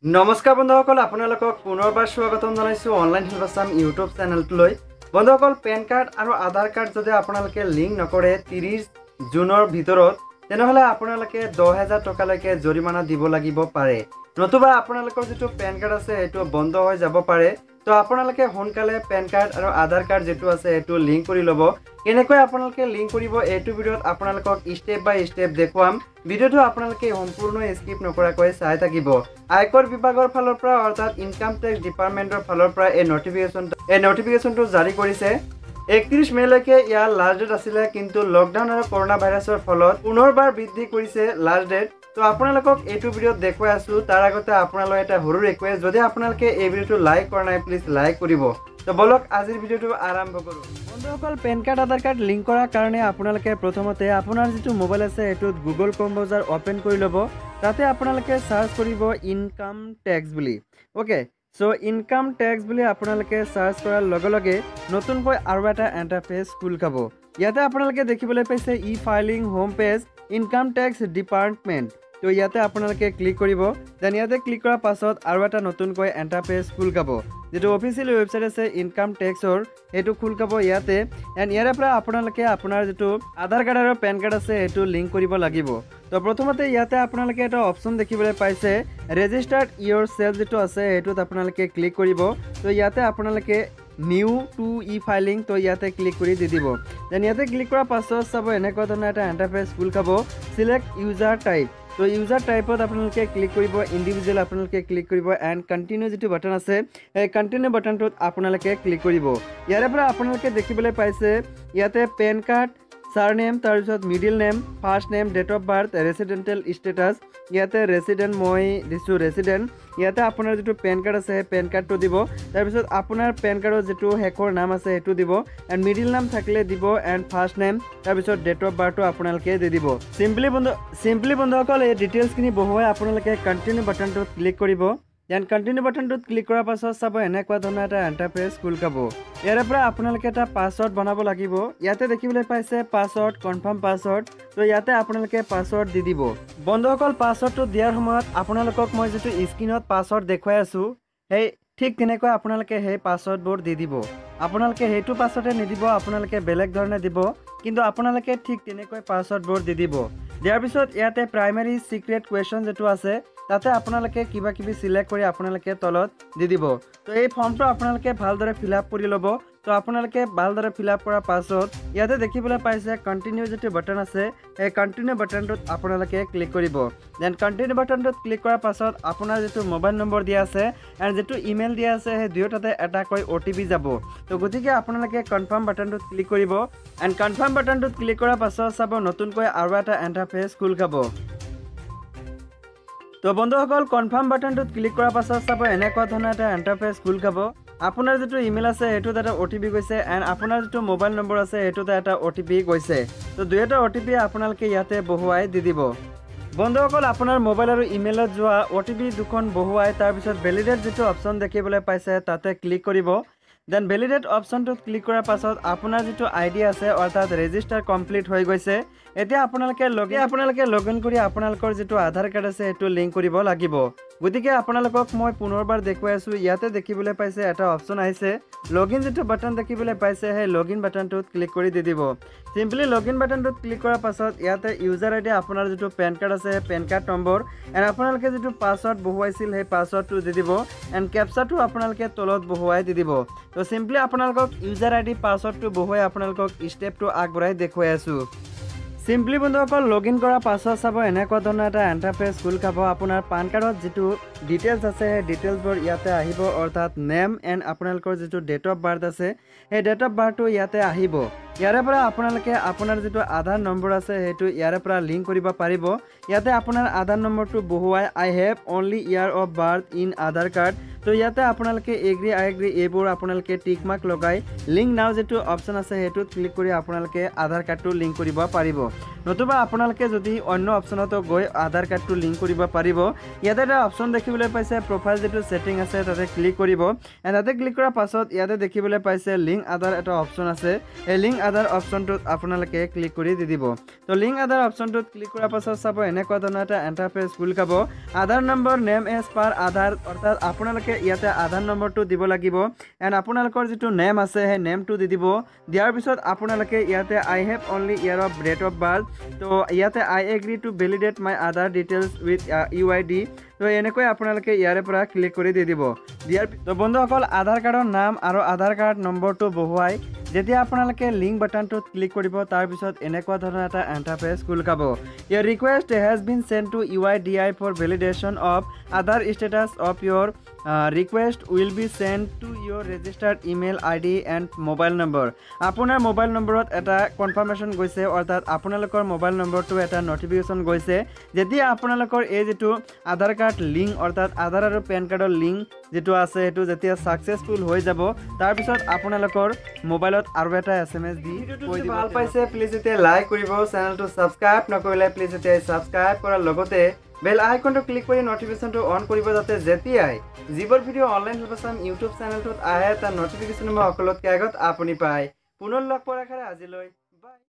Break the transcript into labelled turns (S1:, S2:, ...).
S1: নমস্কাৰ বন্ধুসকল, আপোনালোকক পুনৰবাৰ স্বাগতম জনাইছোঁ অনলাইন হেল্প আছাম ইউটিউব চেনেলটোলৈ। বন্ধুসকল, পেন কাৰ্ড আৰু আধাৰ কাৰ্ড যদি আপোনালোকে লিংক নকৰে 30 জুনৰ ভিতৰত, তেনেহ'লে আপোনালোকে 10,000 টকালৈকে জৰিমনা দিব লাগিব পাৰে। নতুবা আপোনালোকৰ যিটো পেন কাৰ্ড আছে সেইটো বন্ধ হৈ যাব পাৰে। তো আপোনালোকে সোনকালে পেন কাৰ্ড আৰু আধাৰ কাৰ্ড যিটো আছে সেইটো লিংক কৰি ল'ব। কেনেকৈ আপোনালোকে লিংক কৰিব এইটো ভিডিঅ'ত আপোনালোকক ষ্টেপ বাই ষ্টেপ দেখুৱাম। ভিডিঅ'টো আপোনালোকে সম্পূৰ্ণ স্কিপ নকৰাকৈ চাই থাকিব। আয়কৰ বিভাগৰ ফালৰ পৰা অৰ্থাৎ ইনকাম টেক্স ডিপাৰ্টমেণ্টৰ ফালৰ পৰা এই নটিফিকেশ্যনটো জাৰি কৰিছে। 31 মেলৈকে ইয়াৰ লাষ্ট ডেট আছিলে, কিন্তু লকডাউন আৰু কৰোনা ভাইৰাছৰ ফলত পুনৰবাৰ বৃদ্ধি কৰিছে লাষ্ট ডেট। তো আপোনালোকক এইটো ভিডিঅ'ত দেখুৱাই আছোঁ। তাৰ আগতে আপোনালোকৰ এটা সৰু ৰিকুৱেষ্ট, যদি আপোনালোকে এই ভিডিঅ'টো লাইক কৰা নাই প্লিজ লাইক কৰিব। তো বলক আজিৰ ভিডিঅ'টো আৰম্ভ কৰোঁ। বন্ধুসকল, PAN card Aadhaar card link কৰাৰ কাৰণে আপোনালোকে প্ৰথমতে আপোনাৰ যিটো মোবাইল আছে সেইটোত গুগল ক্ৰম ব্ৰাউজাৰ অ'পেন কৰি ল'ব। তাতে আপোনালোকে চাৰ্চ কৰিব ইনকাম টেক্স বুলি। অ'কে, সো ইনকাম টেক্স বুলি আপোনালোকে চাৰ্চ কৰাৰ লগে লগে নতুনকৈ আৰু এটা ইণ্টাৰফেচ খোল খাব। ইয়াতে আপোনালোকে দেখিবলৈ পাইছে e filing home page income tax department. তো ইয়াতে আপোনালোকে ক্লিক কৰিব। দেন ইয়াতে ক্লিক কৰাৰ পাছত আৰু এটা নতুনকৈ ইণ্টাৰফেচ খোল খাব। যেটো অফিচিয়েল ৱেবছাইট আছে ইনকাম টেক্সৰ সেইটো খোল খাব ইয়াতে। এণ্ড ইয়াৰে পৰা আপোনালোকে আপোনাৰ যিটো আধাৰ কাৰ্ড আৰু পেন কাৰ্ড আছে সেইটো লিংক কৰিব লাগিব। তো প্ৰথমতে ইয়াতে আপোনালোকে এটা অপশ্যন দেখিবলৈ পাইছে ৰেজিষ্টাৰ্ড ইয়ৰ সেলফ যিটো আছে সেইটোত আপোনালোকে ক্লিক কৰিব। তো ইয়াতে আপোনালোকে নিউ টু ই ফাইলিং, তো ইয়াতে ক্লিক কৰি দি দিব। দেন ইয়াতে ক্লিক কৰাৰ পাছত চাব এনেকুৱা ধৰণৰ এটা ইণ্টাৰফেচ খোল খাব। চিলেক্ট ইউজাৰ টাইপ, তো ইউজাৰ টাইপত আপোনালোকে ক্লিক কৰিব, ইণ্ডিভিজুৱেল আপোনালোকে ক্লিক কৰিব। এণ্ড কণ্টিনিউ যিটো বাটন আছে সেই কণ্টিনিউ বাটনটোত আপোনালোকে ক্লিক কৰিব। ইয়াৰে পৰা আপোনালোকে দেখিবলৈ পাইছে ইয়াতে পেন কাৰ্ড, সাৰনেম, তাৰপিছত middle name, first name, date of birth, residential status. ইয়াতে ৰেচিডেণ্ট মই দিছোঁ ৰেচিডেণ্ট। ইয়াতে আপোনাৰ যিটো পেন কাৰ্ড আছে সেই পেন কাৰ্ডটো দিব। তাৰপিছত আপোনাৰ পেন কাৰ্ডৰ যিটো শেষৰ নাম আছে সেইটো দিব। এণ্ড মিডিল নাম থাকিলে দিব। এণ্ড ফাৰ্ষ্ট নেম, তাৰপিছত ডেট অফ বাৰ্থটো আপোনালোকে দি দিব। চিম্পলি বন্ধুসকল, এই ডিটেইলছখিনি বহুৱাই আপোনালোকে কণ্টিনিউ বাটনটোত ক্লিক কৰিব। দেন কণ্টিনিউ বাটনটোত ক্লিক কৰাৰ পাছত চাব এনেকুৱা ধৰণৰ এটা ইণ্টাৰফেচ খোল খাব। ইয়াৰে পৰা আপোনালোকে এটা পাছৱৰ্ড বনাব লাগিব। ইয়াতে দেখিবলৈ পাইছে পাছৱৰ্ড, কনফাৰ্ম পাছৱৰ্ড। তো ইয়াতে আপোনালোকে পাছৱৰ্ড দি দিব। বন্ধুসকল, পাছৱৰ্ডটো দিয়াৰ সময়ত আপোনালোকক মই যিটো স্ক্ৰীনত পাছৱৰ্ড দেখুৱাই আছোঁ সেই ঠিক তেনেকৈ আপোনালোকে সেই পাছৱৰ্ডবোৰ দি দিব। আপোনালোকে সেইটো পাছৱৰ্ডে নিদিব, আপোনালোকে বেলেগ ধৰণে দিব, কিন্তু আপোনালোকে ঠিক তেনেকৈ পাছৱৰ্ডবোৰ দি দিব। দিয়াৰ পিছত ইয়াতে প্ৰাইমেৰী চিক্ৰেট কুৱেশ্যন যিটো আছে তাতে আপোনালোকে কিবা কিবি চিলেক্ট কৰি আপোনালোকে তলত দি দিব। তো এই ফৰ্মটো আপোনালোকে ভালদৰে ফিল আপ কৰি ল'ব। তো আপোনালোকে ভালদৰে ফিল আপ কৰাৰ পাছত ইয়াতে দেখিবলৈ পাইছে কণ্টিনিউ যিটো বাটন আছে সেই কণ্টিনিউ বাটনটোত আপোনালোকে ক্লিক কৰিব। দেন কণ্টিনিউ বাটনটোত ক্লিক কৰাৰ পাছত আপোনাৰ যিটো মোবাইল নম্বৰ দিয়া আছে এণ্ড যিটো ইমেইল দিয়া আছে সেই দুয়োটাতে এটাকৈ OTP যাব। তো গতিকে আপোনালোকে কনফাৰ্ম বাটনটোত ক্লিক কৰিব। এণ্ড কনফাৰ্ম বাটনটোত ক্লিক কৰাৰ পাছত চাব নতুনকৈ আৰু এটা ইণ্টাৰফেচ খোল খাব। তো বন্ধুসকল, কনফাৰ্ম বাটনটোত ক্লিক কৰাৰ পাছত চাব এনেকুৱা ধৰণৰ এটা ইণ্টাৰফেচ খোল খাব। আপোনাৰ যিটো ইমেইল আছে সেইটোত এটা OTP গৈছে। এণ্ড আপোনাৰ যিটো মোবাইল নম্বৰ আছে সেইটোতে এটা OTP গৈছে। তো দুয়োটা OTP আপোনালোকে ইয়াতে বহুৱাই দি দিব। বন্ধুসকল, আপোনাৰ মোবাইল আৰু ইমেইলত যোৱা OTP দুখন বহুৱাই তাৰপিছত ভেলিডেট যিটো অপশ্যন দেখিবলৈ পাইছে তাতে ক্লিক কৰিব। দেন ভেলিডেট অপশ্যনটোত ক্লিক কৰাৰ পাছত আপোনাৰ যিটো ID আছে অৰ্থাৎ ৰেজিষ্টাৰ কমপ্লিট হৈ গৈছে। এতিয়া আপোনালোকে লগ ইন কৰি আপোনালোকৰ যিটো আধাৰ কাৰ্ড আছে সেইটো লিংক কৰিব লাগিব। গতিকে আপোনালোকক মই পুনৰবাৰ দেখুৱাই আছোঁ। ইয়াতে দেখিবলৈ পাইছে এটা অপশ্যন আহিছে লগ ইন যিটো বাটন দেখিবলৈ পাইছে সেই লগ ইন বাটনটোত ক্লিক কৰি দি দিব। চিম্পলি লগ ইন বাটনটোত ক্লিক কৰাৰ পাছত ইয়াতে ইউজাৰ ID আপোনাৰ যিটো পেন কাৰ্ড আছে পেন কাৰ্ড নম্বৰ এণ্ড আপোনালোকে যিটো পাছৱৰ্ড বহুৱাইছিল সেই পাছৱৰ্ডটো দি দিব। এণ্ড কেপচাটো আপোনালোকে তলত বহুৱাই দি দিব। তো চিম্পলি আপোনালোকক ইউজাৰ ID পাছৱৰ্ডটো বহুৱাই আপোনালোকক ষ্টেপটো আগবঢ়াই দেখুৱাই আছোঁ। চিম্পলি বন্ধুসকল, লগ ইন কৰাৰ পাছত চাব এনেকুৱা ধৰণৰ এটা ইণ্টাৰফেচ খোল খাব। আপোনাৰ পান কাৰ্ডত যিটো ডিটেইলছ আছে সেই ডিটেইলছবোৰ ইয়াতে আহিব, অৰ্থাৎ নেম এণ্ড আপোনালোকৰ যিটো ডেট অফ বাৰ্থ আছে সেই ডেট অফ বাৰ্থটো ইয়াতে আহিব। ইয়াৰে পৰা আপোনালোকে আপোনাৰ যিটো আধাৰ নম্বৰ আছে সেইটো ইয়াৰে পৰা লিংক কৰিব পাৰিব। ইয়াতে আপোনাৰ আধাৰ নম্বৰটো বহুৱাই I have only year of birth in Aadhaar card. তো ইয়াতে আপোনালোকে এগ্ৰি আই এগ্ৰি এইবোৰ আপোনালোকে টিক মাৰ্ক লগাই লিংক নাও যেটো অপচন আছে হেতুত ক্লিক কৰি আপোনালোকে আধাৰ কাৰ্ডটো লিংক কৰিব পাৰিব নতুবা আপোনালোকে যদি অন্য অপচনতো গৈ আধাৰ কাৰ্ডটো লিংক কৰিব পাৰিব ইয়াতে এটা অপচন দেখিবলৈ পাইছে প্ৰফাইল যেটো সেটিং আছে তাতে ক্লিক কৰিব এণ্ড তাতে ক্লিক কৰাৰ পাছত ইয়াতে দেখিবলৈ পাইছে লিংক আধাৰ এটা অপচন আছে এই লিংক আধাৰ অপচনটোত আপোনালোকে ক্লিক কৰি দি দিব তো লিংক আধাৰ অপচনটোত ক্লিক কৰাৰ পাছত চাব এনেকুৱা ধৰণৰ এটা ইন্টাৰফেস খুল খাব Aadhaar number name as per Aadhaar অৰ্থাৎ আপোনালোকে ইয়াতে আধাৰ নম্বৰটো দিব লাগিব এণ্ড আপোনালোকৰ যেটো নেম আছে সেই নেমটো দি দিব দিয়াৰ পিছত আপোনালোকে ইয়াতে I have only year of date of birth তো ইয়াতে I agree to validate my Aadhaar details with UID তো এনেকৈ আপোনালোকে ইয়াৰে পৰা ক্লিক কৰি দি দিব দিয়াৰ তো বন্ধুসকল আধাৰ কাৰ্ডৰ নাম আৰু আধাৰ কাৰ্ড নম্বৰটো বহুৱাই যেতিয়া আপোনালোকে লিংক বাটনটোত ক্লিক কৰিব তাৰ পিছত এনেকুৱা ধৰণৰ এটা ইন্টাৰফেস খুল খাব ইয়াৰ request has been sent to UIDAI for validation of Aadhaar status of your request will be sent to your registered email ID and mobile number আপোনাৰ মোবাইল নম্বৰত এটা কনফাৰ্মেশন গৈছে অৰ্থাৎ আপোনালোকৰ মোবাইল নম্বৰটো এটা নটিফিকেশন গৈছে যেতিয়া আপোনালোকৰ এই যেটো আধাৰ কাৰ্ড লিংক অৰ্থাৎ আধাৰ আৰু পেন কাৰ্ডৰ লিংক যেটো আছে হেতু যেতিয়া সাকসেসফুল হৈ যাব তাৰ পিছত আপোনালোকৰ মোবাইলত আৰু এটা এসএমএস দি কৈ দিব ভাল পাইছে প্লিজ এতিয়া লাইক কৰিব চেনেলটো সাবস্ক্ৰাইব নকৰিলে প্লিজ এতিয়া সাবস্ক্ৰাইব কৰাৰ লগতে বেল আইকনটো ক্লিক কৰি নটিফিকেশনটো অন কৰিব যাতে যেতিয়াই যিবোৰ ভিডিও অনলাইন হেল্পাছাম ইউটিউব চেনেলটোত আহে তাৰ নটিফিকেশন মই অকলতকৈ আগত আপুনি পায় পুনৰ লগ পোৱাৰ আশাৰে আজিলৈ বাই।